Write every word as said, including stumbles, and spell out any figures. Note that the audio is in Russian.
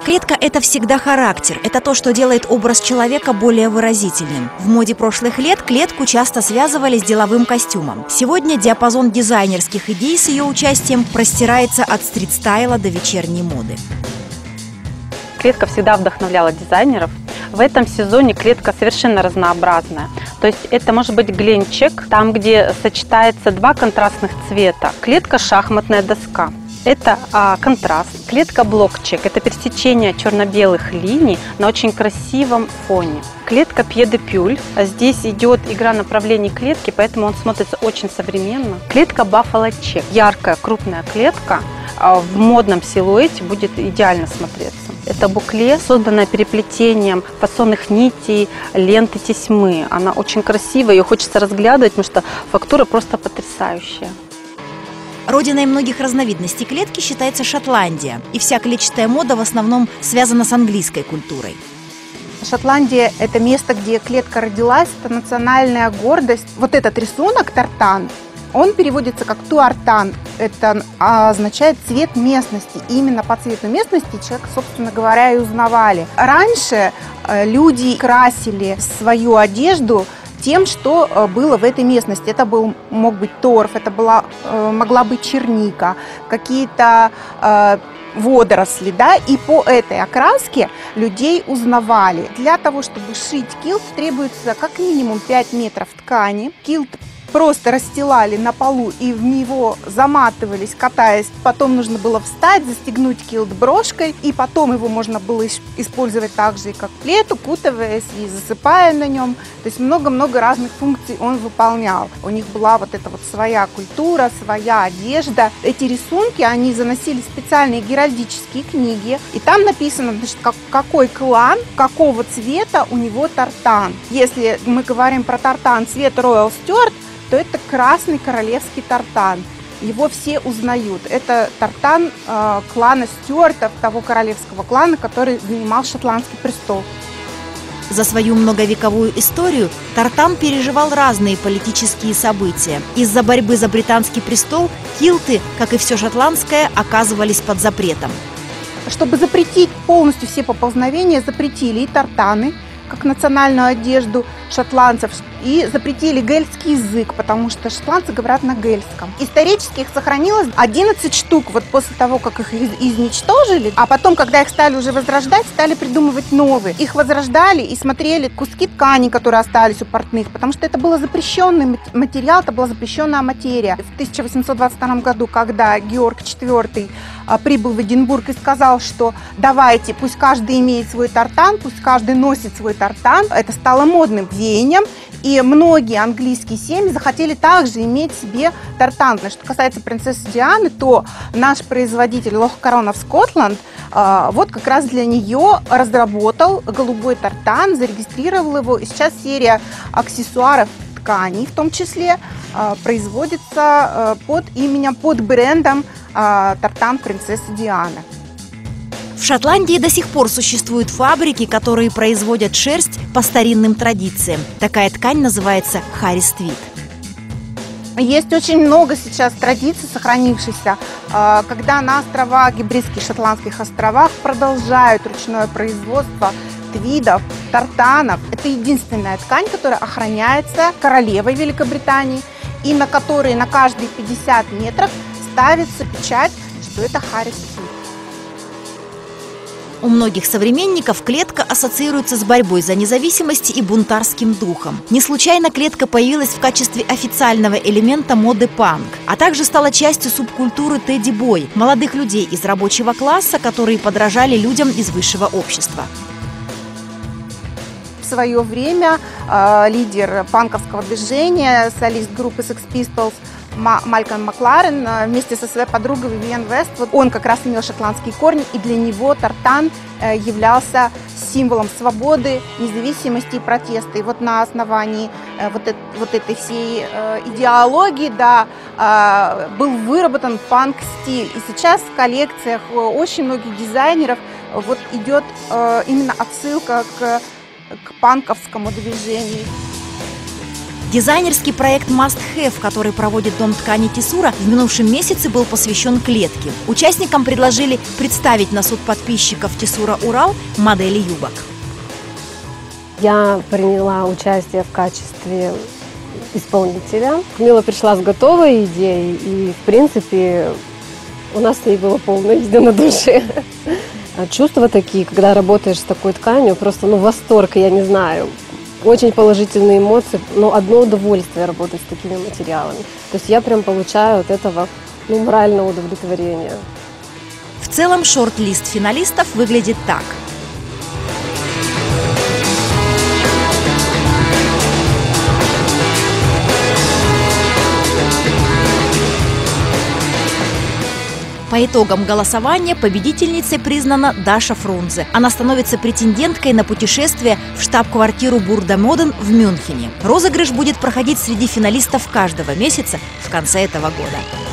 Клетка – это всегда характер, это то, что делает образ человека более выразительным. В моде прошлых лет клетку часто связывали с деловым костюмом. Сегодня диапазон дизайнерских идей с ее участием простирается от стрит-стайла до вечерней моды. Клетка всегда вдохновляла дизайнеров. В этом сезоне клетка совершенно разнообразная. То есть это может быть гленчик, там, где сочетается два контрастных цвета. Клетка шахматная доска. Это а, контраст. Клетка блокчек. Это пересечение черно-белых линий на очень красивом фоне. Клетка пье-де-пюль. Здесь идет игра направлений клетки, поэтому он смотрится очень современно. Клетка баффало-чек. Яркая, крупная клетка а, в модном силуэте будет идеально смотреться. Это букле, созданное переплетением фасонных нитей, ленты, тесьмы. Она очень красивая, ее хочется разглядывать, потому что фактура просто потрясающая. Родиной многих разновидностей клетки считается Шотландия, и вся клетчатая мода в основном связана с английской культурой. Шотландия – это место, где клетка родилась, это национальная гордость. Вот этот рисунок тартан, он переводится как туартан. Это означает цвет местности. И именно по цвету местности человек, собственно говоря, и узнавали. Раньше люди красили свою одежду тем, что было в этой местности. Это был, мог быть торф, это была, могла быть черника, какие-то э, водоросли, да, и по этой окраске людей узнавали. Для того, чтобы шить килт, требуется как минимум пять метров ткани. Килт просто расстилали на полу и в него заматывались, катаясь. Потом нужно было встать, застегнуть килт брошкой, и потом его можно было использовать также и как плед, укутываясь и засыпая на нем. То есть много-много разных функций он выполнял. У них была вот эта вот своя культура, своя одежда. Эти рисунки, они заносили в специальные геральдические книги, и там написано, значит, как, какой клан, какого цвета у него тартан. Если мы говорим про тартан цвета Royal Stuart, то это красный королевский тартан. Его все узнают. Это тартан э, клана Стюартов, того королевского клана, который занимал шотландский престол. За свою многовековую историю тартан переживал разные политические события. Из-за борьбы за британский престол килты, как и все шотландское, оказывались под запретом. Чтобы запретить полностью все поползновения, запретили и тартаны, как национальную одежду шотландцев, и запретили гельский язык, потому что шотландцы говорят на гельском. Исторически их сохранилось одиннадцать штук, вот после того, как их изничтожили, а потом, когда их стали уже возрождать, стали придумывать новые. Их возрождали и смотрели куски ткани, которые остались у портных, потому что это был запрещенный материал, это была запрещенная материя. В тысяча восемьсот двадцать втором году, когда Георг четвёртый прибыл в Эдинбург и сказал, что давайте, пусть каждый имеет свой тартан, пусть каждый носит свой тартан, это стало модным веянием. И многие английские семьи захотели также иметь себе тартан. Что касается принцессы Дианы, то наш производитель Loch Corona Scotland вот как раз для нее разработал голубой тартан, зарегистрировал его. И сейчас серия аксессуаров, тканей в том числе, производится под именем, под брендом тартан принцессы Дианы. В Шотландии до сих пор существуют фабрики, которые производят шерсть по старинным традициям. Такая ткань называется харис-твид. Есть очень много сейчас традиций, сохранившихся, когда на островах, гибридских шотландских островах, продолжают ручное производство твидов, тартанов. Это единственная ткань, которая охраняется королевой Великобритании, и на которой на каждые пятьдесят метров ставится печать, что это харис-твид. У многих современников клетка ассоциируется с борьбой за независимость и бунтарским духом. Не случайно клетка появилась в качестве официального элемента моды панк, а также стала частью субкультуры тедди-бой – молодых людей из рабочего класса, которые подражали людям из высшего общества. В свое время э, лидер панковского движения, солист группы Sex Pistols Малькольм Макларен вместе со своей подругой Вивиан Вествуд, он как раз имел шотландские корни, и для него тартан являлся символом свободы, независимости и протеста. И вот на основании вот, это, вот этой всей идеологии, да, был выработан панк-стиль. И сейчас в коллекциях очень многих дизайнеров вот идет именно отсылка к, к панковскому движению. Дизайнерский проект Must Have, который проводит Дом ткани Тесура, в минувшем месяце был посвящен клетке. Участникам предложили представить на суд подписчиков Тесура Урал модели юбок. Я приняла участие в качестве исполнителя. Мила пришла с готовой идеей, и, в принципе, у нас с ней было полное единодушие. Чувства такие, когда работаешь с такой тканью, просто ну, восторг, я не знаю. Очень положительные эмоции, но одно удовольствие работать с такими материалами. То есть я прям получаю от этого ну, моральное удовлетворение. В целом шорт-лист финалистов выглядит так. По итогам голосования победительницей признана Даша Фрунзе. Она становится претенденткой на путешествие в штаб-квартиру Бурда Моден в Мюнхене. Розыгрыш будет проходить среди финалистов каждого месяца в конце этого года.